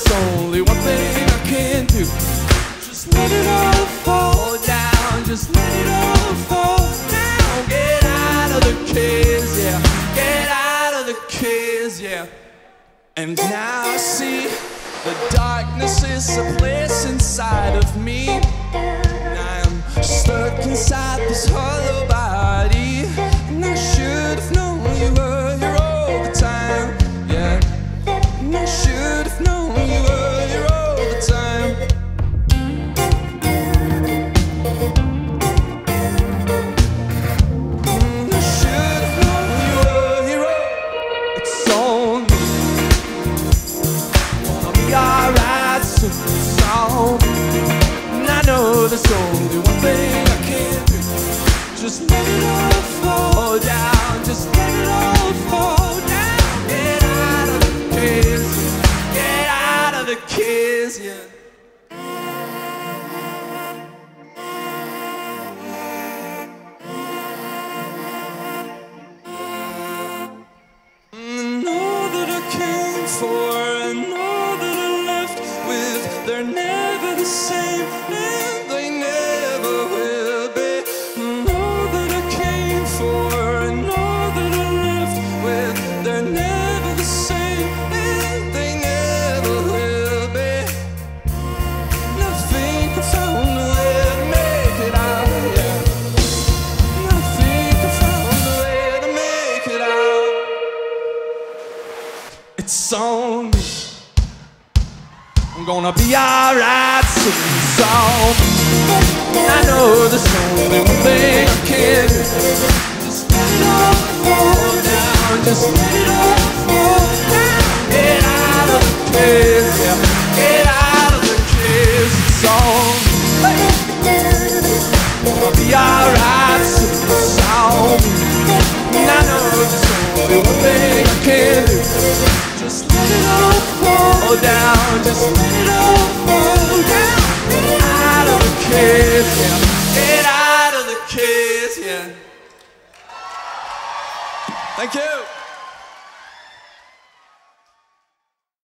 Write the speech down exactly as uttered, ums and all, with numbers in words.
there's only one thing I can do. Just let it all fall down, just let it all fall down. Get out of the caves, yeah, get out of the caves, yeah. And now I see the darkness is a place inside of me. And I am stuck inside this hollow body. And I should have known you were here all the time, yeah. And I should have known you were here all the time. And I should have known you were here all. It's on me. I'll be alright soon. It's on me. And I know there's only one thing I can do. Just let it all fall down. Just let it all fall down. Get out of the caves. Get out of the caves, yeah. And all that I came for and all that I left with, they're never the same, and they never will be. And all that I came for and all that I left with, they're never the same, and they never will be. And I think I found a way to make it out, yeah. And I think I found a way to make it out. It's on me. I'm gonna be alright soon. It's on me. I know there's only one thing I can do. Just let it all fall down. Just let it all fall down. Get out of the caves, yeah. Get out of the caves. It's on me. I'm gonna be alright soon. It's on me. And I know there's only one thing I can do. Just let it all fall down. Just let it all fall down. Get out of the caves, yeah. Get out of the caves, yeah. Thank you.